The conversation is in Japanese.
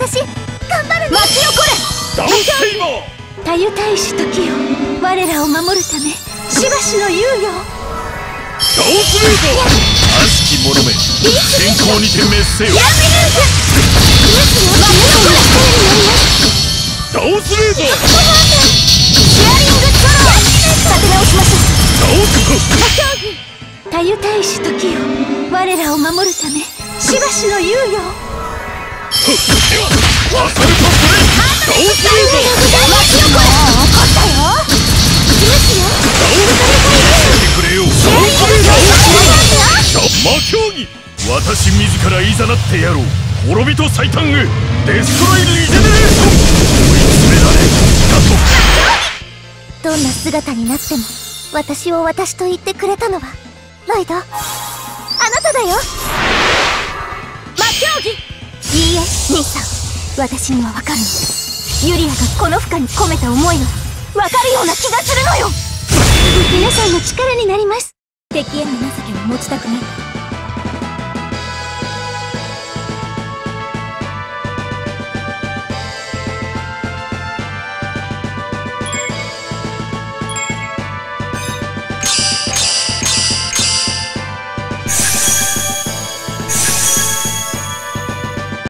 私頑張るね。 巻き起これ。 ダウンセイバー。 たゆたいし時よ、我らを守るためしばしの猶予を。 ダオスレーザー。悪しき者め、先行にて滅せよ。 ヤミルーズ。 ダオスレーザー。 シェアリングソロー。立て直しましょう。 ダオスたゆたいし時よ、我らを守るためしばしの猶予を。 アサルトスレイ。ダオスレーザー。 巻き起これ。分かったよ。 行きますよ。 てくれよ。ダオスレーザー。魔競技。私自らいざなってやろう。滅びと最短へデストロイリジェネレーション。追い詰められたと。 どんな姿になっても私を私と言ってくれたのはロイド、あなただよ。 魔競技。 いいえ兄さん、私にはわかるの。ユリアがこの負荷に込めた思いがわかるような気がするのよ。皆さんの力になります。敵への情けを持ちたくない。